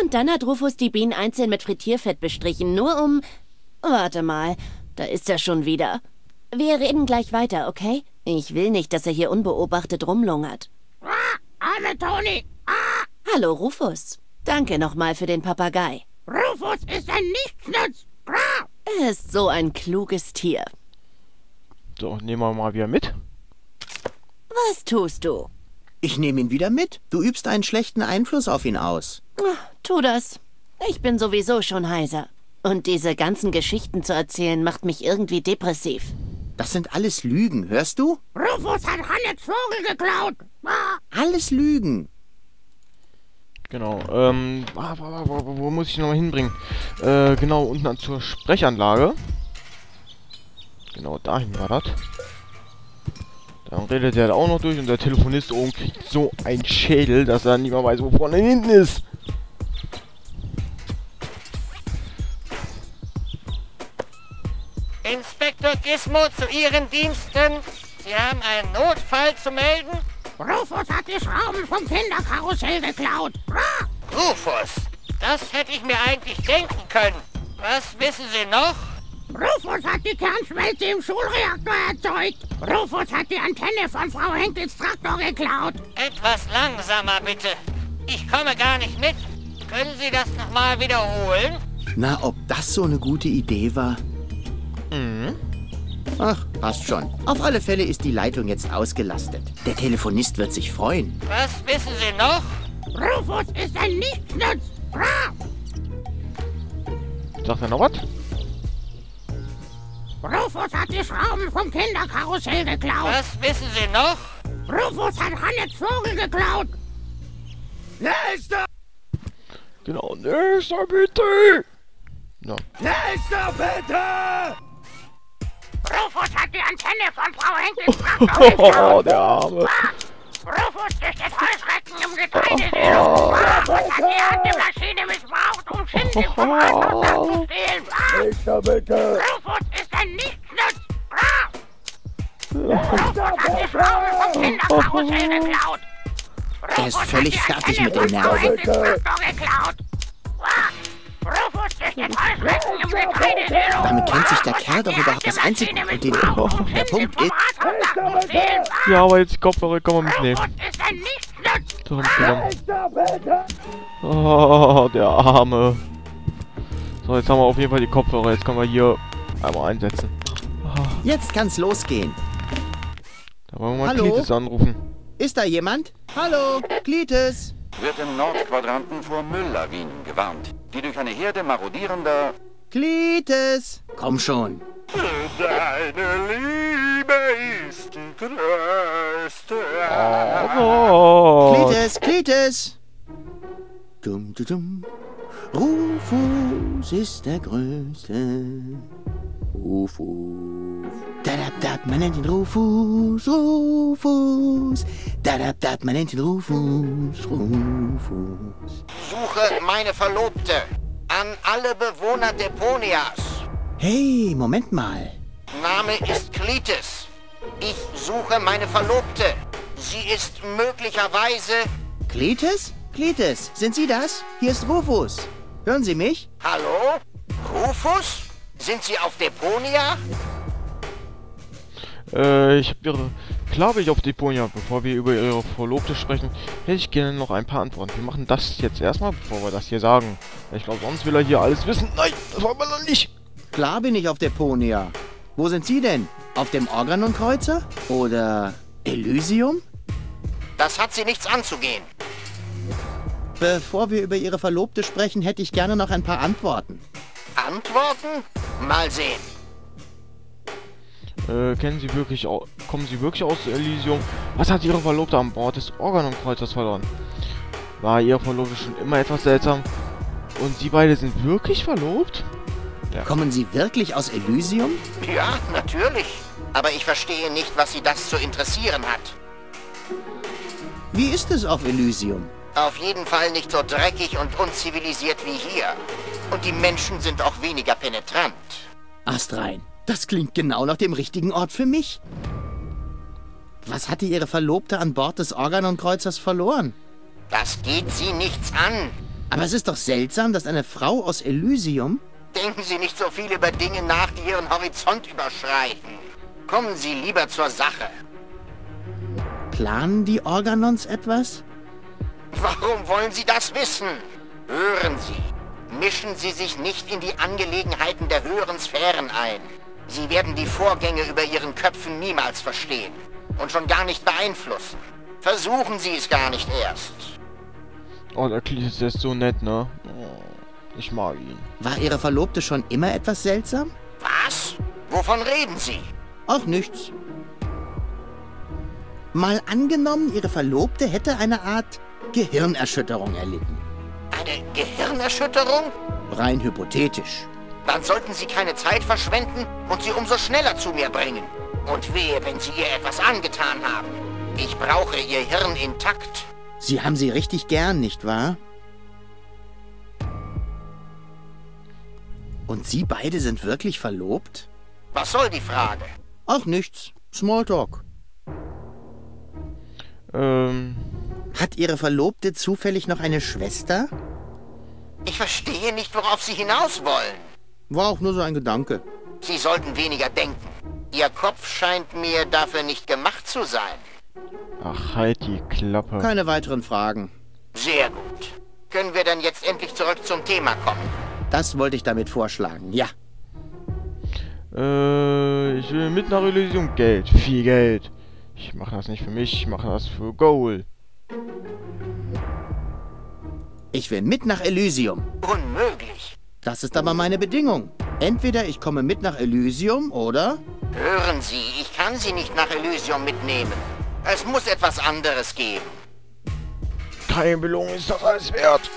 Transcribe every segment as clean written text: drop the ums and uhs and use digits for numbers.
Und dann hat Rufus die Bienen einzeln mit Frittierfett bestrichen, nur um... Warte mal, da ist er schon wieder. Wir reden gleich weiter, okay? Ich will nicht, dass er hier unbeobachtet rumlungert. Arme Toni! Hallo, Rufus. Danke nochmal für den Papagei. Rufus ist ein Nichtsnutz! Er ist so ein kluges Tier. So, nehmen wir mal wieder mit. Was tust du? Ich nehme ihn wieder mit. Du übst einen schlechten Einfluss auf ihn aus. Tu das. Ich bin sowieso schon heiser. Und diese ganzen Geschichten zu erzählen, macht mich irgendwie depressiv. Das sind alles Lügen, hörst du? Rufus hat Hannets Vogel geklaut! Alles Lügen. Genau, wo muss ich nochmal hinbringen? Genau, unten zur Sprechanlage. Genau, dahin war das. Dann redet er auch noch durch und der Telefonist oben kriegt so einen Schädel, dass er nicht mehr weiß, wo vorne und hinten ist. Inspektor Gizmo zu Ihren Diensten. Sie haben einen Notfall zu melden? Rufus hat die Schrauben vom Kinderkarussell geklaut! Rufus, das hätte ich mir eigentlich denken können. Was wissen Sie noch? Rufus hat die Kernschmelze im Schulreaktor erzeugt! Rufus hat die Antenne von Frau Henkels Traktor geklaut! Etwas langsamer, bitte. Ich komme gar nicht mit. Können Sie das nochmal wiederholen? Na, ob das so eine gute Idee war? Ach, passt schon. Auf alle Fälle ist die Leitung jetzt ausgelastet. Der Telefonist wird sich freuen. Was wissen Sie noch? Rufus ist ein Nichtsnutz! Sagt er noch was? Rufus hat die Schrauben vom Kinderkarussell geklaut! Was wissen Sie noch? Rufus hat Hannets Vogel geklaut! Nächster! Genau, nächster bitte! Ja. Nächster bitte! Rufus hat die Antenne von Frau Henkels Traktor geklaut! Oh, der Arme. Rufus züchtet Heuschrecken im Getreidesilo! Rufus hat die Erntemaschine missbraucht, um Schinken vom Rathaus zu stehlen! Nächster bitte! Rufus ist ein Nichtsnutz! Rufus hat die Schrauben vom Kinderkarussell geklaut! Er ist völlig fertig mit den Nerven. Rufus züchtet Heuschrecken im Getreidesilo! Damit kennt sich der Kerl doch überhaupt das Einzige. Und der Punkt ist... Ja, aber jetzt die Kopfhörer kann man mitnehmen. Rufus ist ein Nichtsnutz! So, mitgenommen. Oh, der Arme. So, jetzt haben wir auf jeden Fall die Kopfhörer. Jetzt können wir hier einmal einsetzen. Jetzt kann's losgehen. Da wollen wir mal Hallo? Klitis anrufen. Ist da jemand? Hallo, Klitis. Wird im Nordquadranten vor Mülllawinen gewarnt, die durch eine Herde marodierender... Klitis. Komm schon. Deine Liebe ist die größte... Oh. Klitis. Dum, dum, dum. Rufus ist der Größte. Rufus. Dadabdab, man nennt ihn Rufus. Dadabdab, man nennt ihn Rufus. Suche meine Verlobte. An alle Bewohner Deponias. Hey, Moment mal. Name ist Klitis. Ich suche meine Verlobte. Sie ist möglicherweise... Klitis? Klitis, sind Sie das? Hier ist Rufus. Hören Sie mich? Hallo? Rufus? Sind Sie auf Deponia? Ich habe Ihre... Klar bin ich auf Deponia. Bevor wir über Ihre Verlobte sprechen, hätte ich gerne noch ein paar Antworten. Wir machen das jetzt erstmal, bevor wir das hier sagen. Ich glaube, sonst will er hier alles wissen. Nein, das wollen wir noch nicht. Klar bin ich auf Deponia. Wo sind Sie denn? Auf dem Organon-Kreuzer? Oder Elysium? Das hat Sie nichts anzugehen. Bevor wir über Ihre Verlobte sprechen, hätte ich gerne noch ein paar Antworten. Antworten? Mal sehen. Kommen Sie wirklich aus Elysium? Was hat Ihre Verlobte an Bord des Organon-Kreuzers verloren? War Ihre Verlobte schon immer etwas seltsam? Und Sie beide sind wirklich verlobt? Ja. Kommen Sie wirklich aus Elysium? Ja, natürlich. Aber ich verstehe nicht, was Sie das zu interessieren hat. Wie ist es auf Elysium? Auf jeden Fall nicht so dreckig und unzivilisiert wie hier. Und die Menschen sind auch weniger penetrant. Astrein, das klingt genau nach dem richtigen Ort für mich. Was hatte Ihre Verlobte an Bord des Organon-Kreuzers verloren? Das geht Sie nichts an. Aber es ist doch seltsam, dass eine Frau aus Elysium... Denken Sie nicht so viel über Dinge nach, die Ihren Horizont überschreiten. Kommen Sie lieber zur Sache. Planen die Organons etwas? Warum wollen Sie das wissen? Hören Sie. Mischen Sie sich nicht in die Angelegenheiten der höheren Sphären ein. Sie werden die Vorgänge über Ihren Köpfen niemals verstehen. Und schon gar nicht beeinflussen. Versuchen Sie es gar nicht erst. Oh, der Cletus ist so nett, ne? Oh, ich mag ihn. War Ihre Verlobte schon immer etwas seltsam? Was? Wovon reden Sie? Auch nichts. Mal angenommen, Ihre Verlobte hätte eine Art Gehirnerschütterung erlitten. Eine Gehirnerschütterung? Rein hypothetisch. Dann sollten Sie keine Zeit verschwenden und sie umso schneller zu mir bringen. Und wehe, wenn Sie ihr etwas angetan haben. Ich brauche Ihr Hirn intakt. Sie haben sie richtig gern, nicht wahr? Und Sie beide sind wirklich verlobt? Was soll die Frage? Auch nichts. Smalltalk. Hat Ihre Verlobte zufällig noch eine Schwester? Ich verstehe nicht, worauf Sie hinaus wollen. War auch nur so ein Gedanke. Sie sollten weniger denken. Ihr Kopf scheint mir dafür nicht gemacht zu sein. Ach, halt die Klappe. Keine weiteren Fragen. Sehr gut. Können wir dann jetzt endlich zurück zum Thema kommen? Das wollte ich damit vorschlagen, ja. Ich will mit nach Elysium Geld. Viel Geld. Ich mache das nicht für mich, ich mache das für Goal. Ich will mit nach Elysium. Unmöglich. Das ist aber meine Bedingung. Entweder ich komme mit nach Elysium, oder... Hören Sie, ich kann Sie nicht nach Elysium mitnehmen. Es muss etwas anderes geben. Keine Belohnung ist das alles wert.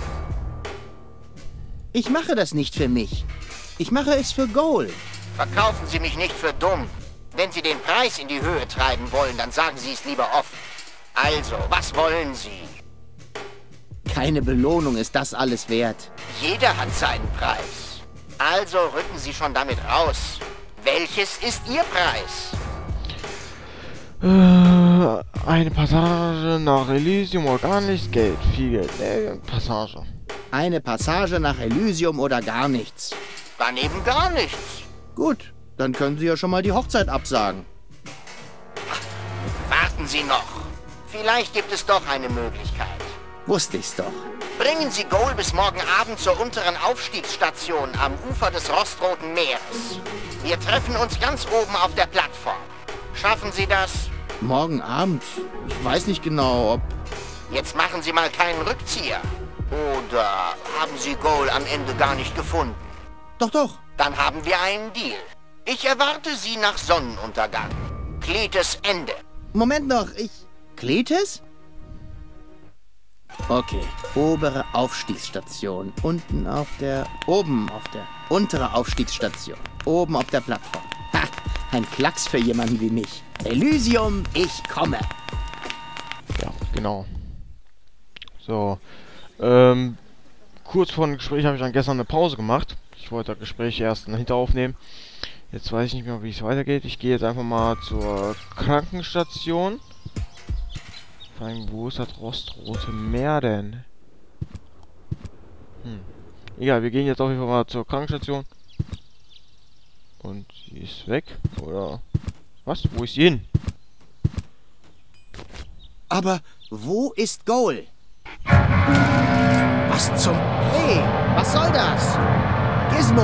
Ich mache das nicht für mich. Ich mache es für Goal. Verkaufen Sie mich nicht für dumm. Wenn Sie den Preis in die Höhe treiben wollen, dann sagen Sie es lieber offen. Also, was wollen Sie? Keine Belohnung ist das alles wert. Jeder hat seinen Preis. Also rücken Sie schon damit raus. Welches ist Ihr Preis? Eine Passage nach Elysium oder gar nichts. Geld, viel Geld. Passage. Eine Passage nach Elysium oder gar nichts. Dann eben gar nichts. Gut, dann können Sie ja schon mal die Hochzeit absagen. Warten Sie noch. Vielleicht gibt es doch eine Möglichkeit. Wusste ich's doch. Bringen Sie Goal bis morgen Abend zur unteren Aufstiegsstation am Ufer des Rostroten Meeres. Wir treffen uns ganz oben auf der Plattform. Schaffen Sie das? Morgen Abend? Ich weiß nicht genau, ob... Jetzt machen Sie mal keinen Rückzieher. Oder haben Sie Goal am Ende gar nicht gefunden? Doch, doch. Dann haben wir einen Deal. Ich erwarte Sie nach Sonnenuntergang. Cletus Ende. Moment noch, Cletus? Okay, obere Aufstiegsstation. Oben auf der untere Aufstiegsstation. Oben auf der Plattform. Ha, ein Klacks für jemanden wie mich. Elysium, ich komme. Ja, genau. So. Kurz vor dem Gespräch habe ich dann gestern eine Pause gemacht. Ich wollte das Gespräch erst hinter aufnehmen. Jetzt weiß ich nicht mehr, wie es weitergeht. Ich gehe jetzt einfach mal zur Krankenstation. Vor allem, wo ist das Rostrote Meer denn? Egal, wir gehen jetzt auf jeden Fall mal zur Krankenstation. Und sie ist weg. Oder... Was? Wo ist sie hin? Aber wo ist Goal? Was zum... Hey, was soll das? Gizmo!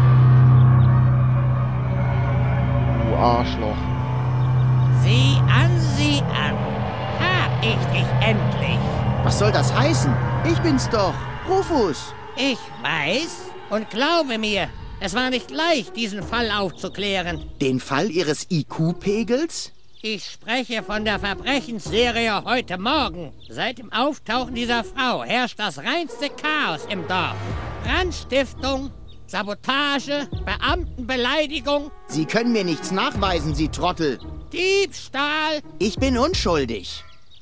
Du Arschloch. Sieh an. Hab ich dich endlich. Was soll das heißen? Ich bin's doch, Rufus. Ich weiß und glaube mir, es war nicht leicht, diesen Fall aufzuklären. Den Fall Ihres IQ-Pegels? Ich spreche von der Verbrechensserie heute Morgen. Seit dem Auftauchen dieser Frau herrscht das reinste Chaos im Dorf. Brandstiftung, Sabotage, Beamtenbeleidigung, Sie können mir nichts nachweisen, Sie Trottel. Diebstahl. Ich bin unschuldig.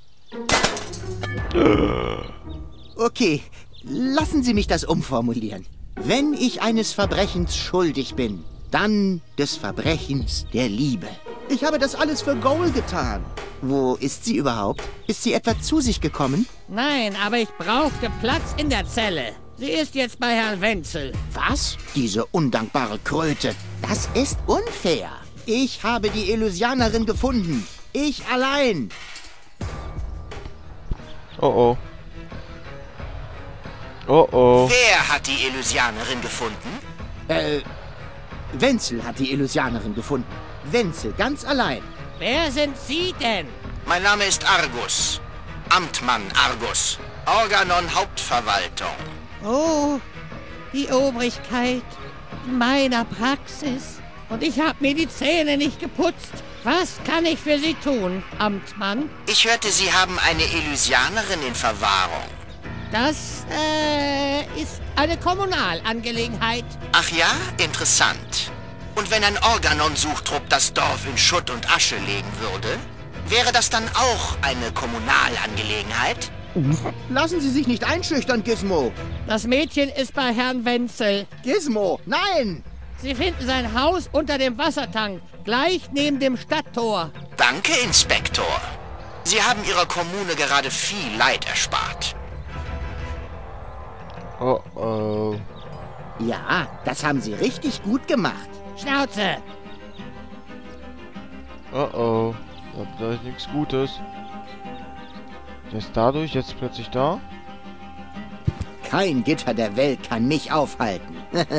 Okay, lassen Sie mich das umformulieren. Wenn ich eines Verbrechens schuldig bin, dann des Verbrechens der Liebe. Ich habe das alles für Goal getan. Wo ist sie überhaupt? Ist sie etwa zu sich gekommen? Nein, aber ich brauchte Platz in der Zelle. Sie ist jetzt bei Herrn Wenzel. Was? Diese undankbare Kröte. Das ist unfair. Ich habe die Elysianerin gefunden. Ich allein. Oh oh. Oh oh. Wer hat die Elysianerin gefunden? Wenzel hat die Elysianerin gefunden. Wenzel, ganz allein. Wer sind Sie denn? Mein Name ist Argus. Amtmann Argus. Organon Hauptverwaltung. Oh, die Obrigkeit in meiner Praxis. Und ich habe mir die Zähne nicht geputzt. Was kann ich für Sie tun, Amtmann? Ich hörte, Sie haben eine Elysianerin in Verwahrung. Das, ist eine Kommunalangelegenheit. Ach ja? Interessant. Und wenn ein Organon-Suchtrupp das Dorf in Schutt und Asche legen würde, wäre das dann auch eine Kommunalangelegenheit? Lassen Sie sich nicht einschüchtern, Gizmo. Das Mädchen ist bei Herrn Wenzel. Gizmo, nein! Sie finden sein Haus unter dem Wassertank, gleich neben dem Stadttor. Danke, Inspektor. Sie haben Ihrer Kommune gerade viel Leid erspart. Oh oh. Ja, das haben Sie richtig gut gemacht. Schnauze! Oh oh. Da ist nichts Gutes. Der ist dadurch jetzt plötzlich da. Kein Gitter der Welt kann mich aufhalten.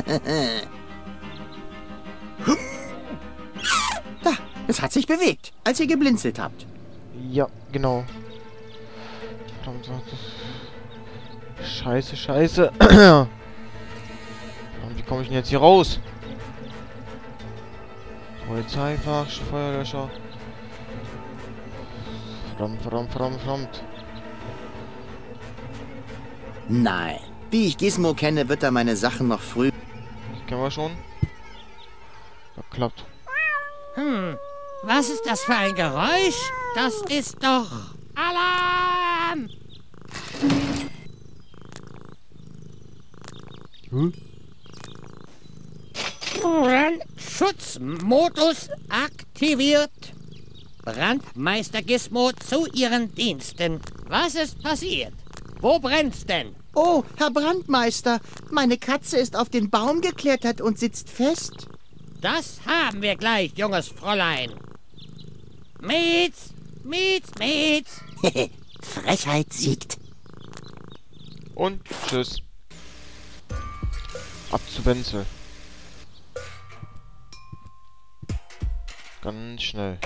Da, es hat sich bewegt, als ihr geblinzelt habt. Ja, genau. Verdammt, Scheiße, scheiße. Wie komme ich denn jetzt hier raus? Polizeifach, Feuerlöscher. Verdammt. Nein, wie ich Gizmo kenne, wird er meine Sachen noch früh... Das kennen wir schon. Das klappt. Was ist das für ein Geräusch? Das ist doch... Alarm! Brandschutzmodus aktiviert. Brandmeister Gizmo zu Ihren Diensten. Was ist passiert? Wo brennt's denn? Oh, Herr Brandmeister, meine Katze ist auf den Baum geklettert und sitzt fest. Das haben wir gleich, junges Fräulein. Mietz! Frechheit siegt. Und tschüss. Ab zu Wenzel. Ganz schnell.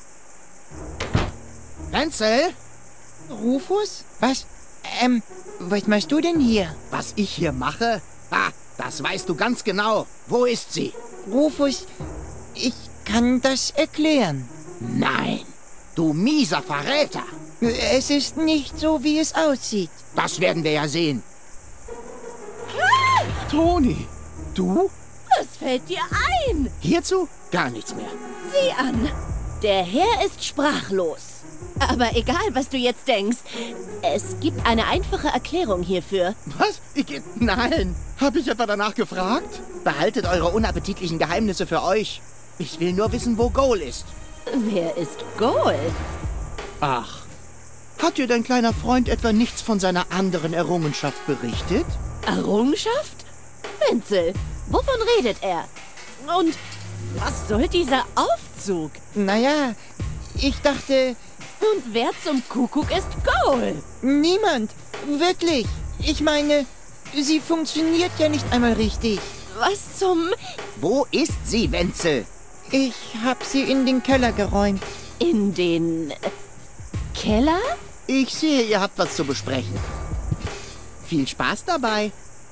Wenzel? Rufus? Was machst du denn hier? Was ich hier mache? Ah, das weißt du ganz genau. Wo ist sie? Rufus, ich kann das erklären. Nein, du mieser Verräter. Es ist nicht so, wie es aussieht. Das werden wir ja sehen. Toni, du? Was fällt dir ein? Hierzu gar nichts mehr. Sieh an. Der Herr ist sprachlos. Aber egal, was du jetzt denkst, es gibt eine einfache Erklärung hierfür. Was? Nein. Hab ich etwa danach gefragt? Behaltet eure unappetitlichen Geheimnisse für euch. Ich will nur wissen, wo Goal ist. Wer ist Goal? Ach. Hat dir dein kleiner Freund etwa nichts von seiner anderen Errungenschaft berichtet? Errungenschaft? Wenzel, wovon redet er? Und was soll dieser Aufzug? Naja, ich dachte, Und wer zum Kuckuck ist Goal? niemand. Wirklich. Ich meine, sie funktioniert ja nicht einmal richtig. Was zum... Wo ist sie, Wenzel? Ich hab sie in den Keller geräumt. in den... Keller? Ich sehe, ihr habt was zu besprechen. Viel Spaß dabei.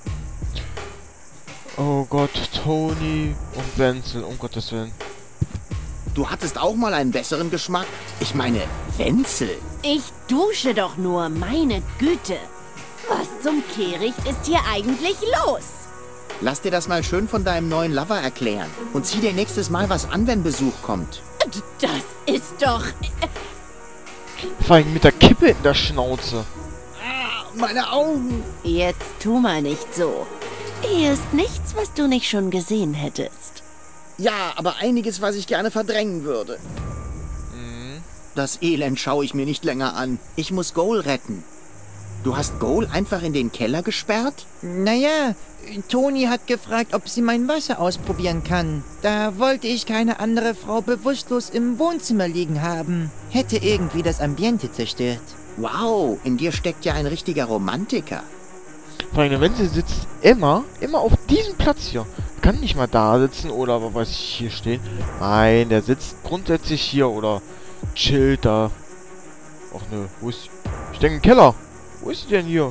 Oh Gott, Toni und Wenzel, um Gottes Willen. Du hattest auch mal einen besseren Geschmack. Ich meine, Wenzel. Ich dusche doch nur, meine Güte. Was zum Kehricht ist hier eigentlich los? Lass dir das mal schön von deinem neuen Lover erklären. Und zieh dir nächstes Mal was an, wenn Besuch kommt. Das ist doch... Vor allem mit der Kippe in der Schnauze. Meine Augen. Jetzt tu mal nicht so. Hier ist nichts, was du nicht schon gesehen hättest. Ja, aber einiges, was ich gerne verdrängen würde. Das Elend schaue ich mir nicht länger an. Ich muss Goal retten. Du hast Goal einfach in den Keller gesperrt? Naja, Toni hat gefragt, ob sie mein Wasser ausprobieren kann. Da wollte ich keine andere Frau bewusstlos im Wohnzimmer liegen haben. Hätte irgendwie das Ambiente zerstört. Wow, in dir steckt ja ein richtiger Romantiker. Vor allem, wenn sie sitzt immer auf diesem Platz hier. Kann nicht mal da sitzen oder was weiß ich, hier stehen. Nein, der sitzt grundsätzlich hier oder chillt da. Ach nö, wo ist... Ich denke im Keller. Wo ist sie denn hier?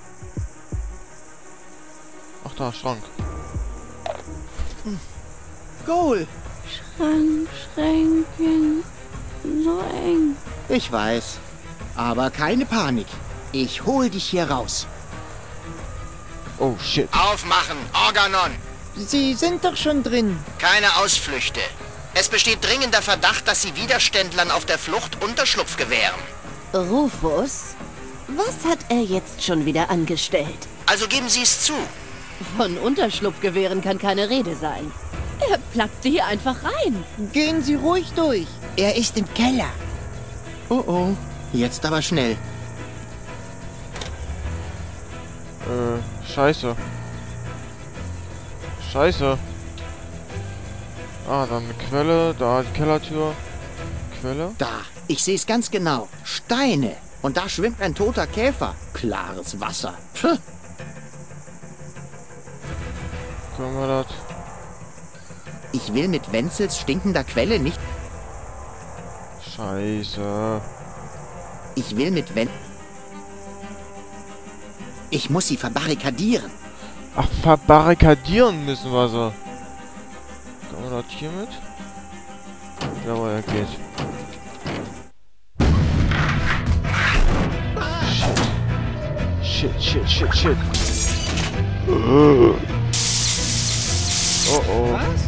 Ach da, Schrank. Goal! Schränkchen, so eng. Ich weiß. Aber keine Panik. Ich hol dich hier raus. Oh, shit. Aufmachen, Organon! Sie sind doch schon drin. Keine Ausflüchte. Es besteht dringender Verdacht, dass Sie Widerständlern auf der Flucht Unterschlupf gewähren. Rufus, was hat er jetzt schon wieder angestellt? Also geben Sie es zu. Von Unterschlupfgewehren kann keine Rede sein. Er platzte hier einfach rein. Gehen Sie ruhig durch. Er ist im Keller. Oh oh, jetzt aber schnell. Scheiße. Scheiße. Ah, dann eine Quelle, da die Kellertür. Quelle? Da, ich sehe es ganz genau. Steine. Und da schwimmt ein toter Käfer. Klares Wasser. Puh. Können wir das? Ich will mit Wenzels stinkender Quelle nicht... Scheiße. Ich will mit Ich muss sie verbarrikadieren. Ach, verbarrikadieren müssen wir so. Können wir das hier mit? Jawohl, er geht. Shit. Oh oh. Was?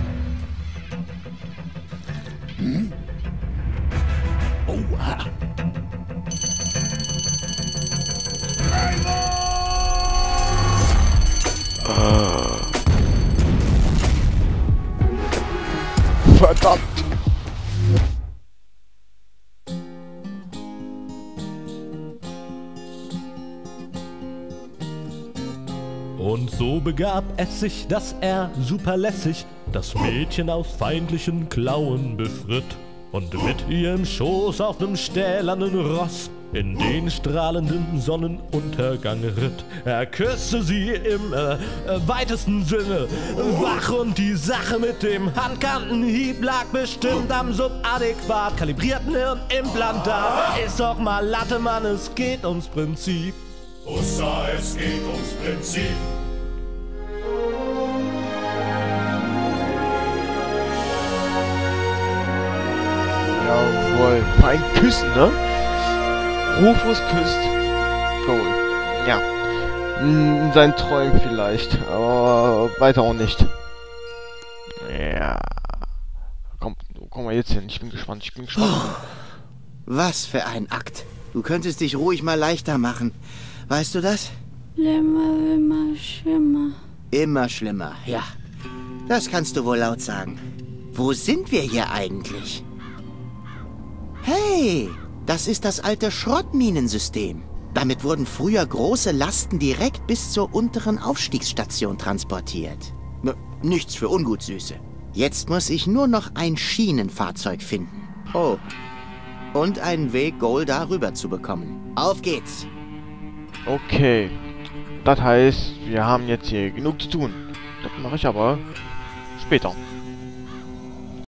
Oha. Verdammt. Und so begab es sich, dass er superlässig das Mädchen aus feindlichen Klauen befritt und mit ihr im Schoß auf nem stählernen Ross in den strahlenden Sonnenuntergang ritt. Er küsste sie im weitesten Sinne wach und die Sache mit dem Handkantenhieb lag bestimmt am subadäquat kalibrierten Hirnimplantat. Ist doch mal Latte, Mann, es geht ums Prinzip. Ussa, es geht ums Prinzip. Jawohl. Vor allem küssen, ne? Rufus küsst Goal. Ja. In seinen Träumen vielleicht, aber weiter auch nicht. Ja. Komm mal jetzt hin. Ich bin gespannt. Was für ein Akt. Du könntest dich ruhig mal leichter machen. Weißt du das? Immer schlimmer. Immer schlimmer, ja. Das kannst du wohl laut sagen. Wo sind wir hier eigentlich? Hey, das ist das alte Schrottminensystem. Damit wurden früher große Lasten direkt bis zur unteren Aufstiegsstation transportiert. Nichts für ungut, Süße. Jetzt muss ich nur noch ein Schienenfahrzeug finden. Oh. Und einen Weg, Goal darüber zu bekommen. Auf geht's. Okay. Das heißt, wir haben jetzt hier genug zu tun. Das mache ich aber später.